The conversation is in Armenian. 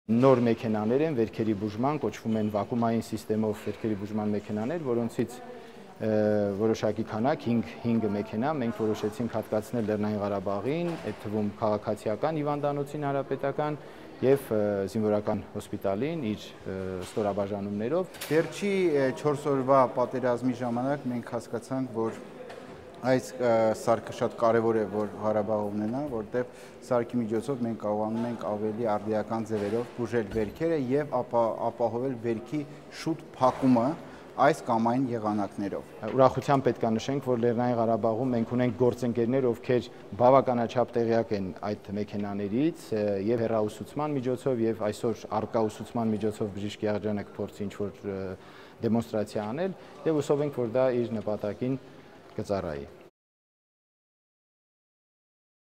Նոր մեքենաներ են վերքերի բուժման, կոչվում են վակուումային սիստեմով վերքերի բուժման մեքենաներ, որոնցից որոշակի քանակ 5 մեքենա մենք որոշեցինք հատկացնել Լեռնային Ղարաբաղին, այդ թվում քաղաքացիական հիվանդանոցին հանրապետական եւ զինվորական հոսպիտալին իր ստորաբաժանումներով։ Վերջի 4 օրվա պատերազմի ժամանակ մենք հասկացանք, որ այս սարքը շատ կարևոր է, որ Ղարաբաղը ունենա, որտեղ սարքի միջոցով մենք կարողանում ենք ավելի արդիական ձևերով բուժել վերքերը եւ ապահովել վերքի շուտ փակումը այս կամ այն եղանակներով։ Ուրախությամբ պետք է նշենք, որ Լեռնային Ղարաբաղում մենք ունենք գործընկերներ, ովքեր բավականաչափ տեղյակ են այդ մեքենաներից եւ հեռաուսուցման միջոցով եւ այսօր առկա ուսուցման միջոցով բժիշկ Եղջանը կփորձի ինչ-որ դեմոնստրացիա անել եւ հուսով ենք, որ դա իր նպատակին կծառայի։